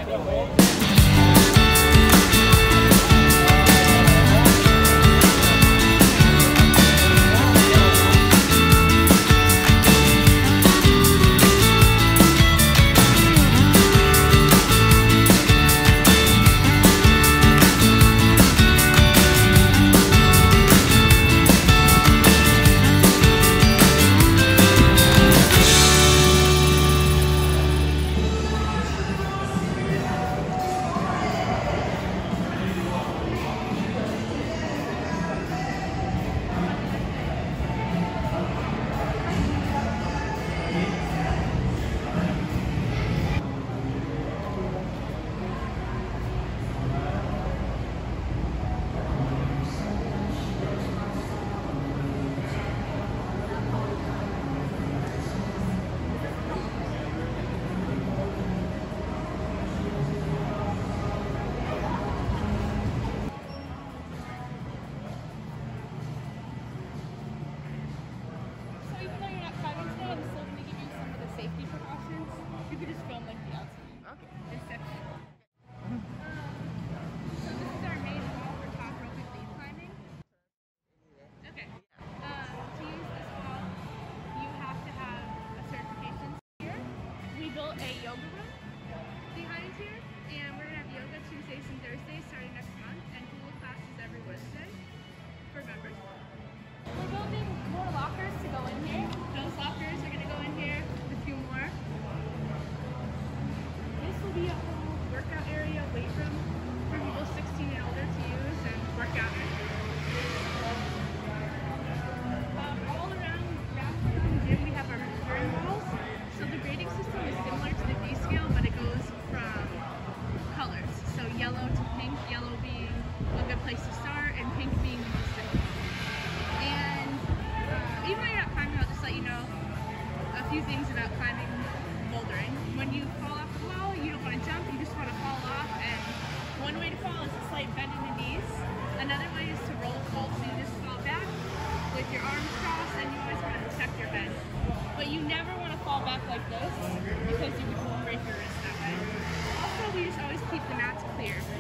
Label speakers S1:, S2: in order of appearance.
S1: A yoga room behind here, and we're gonna have yoga Tuesdays and Thursdays starting next month, and Hula classes every Wednesday for members. We're building more lockers to go in here. Those lockers are gonna go in here, a few more. This will be a whole workout area, weight room for people 16 and older to use and work out in. All around the gym we have our grading walls. So the grading system is similar to the D-scale, but it goes from colors. So yellow to pink, yellow being a good place to start, and pink being the most difficult. And even though you're not climbing, I'll just let you know a few things about climbing bouldering. When you fall off the wall, you don't want to jump, you just want to fall off. And one way to fall is a slight bend in the knees. Another way is to roll fall, so you just fall back with your arms crossed, and you always want to protect your head. But you never want to fall back like this because you would break your wrist that way. Also, we just always keep the mats clear.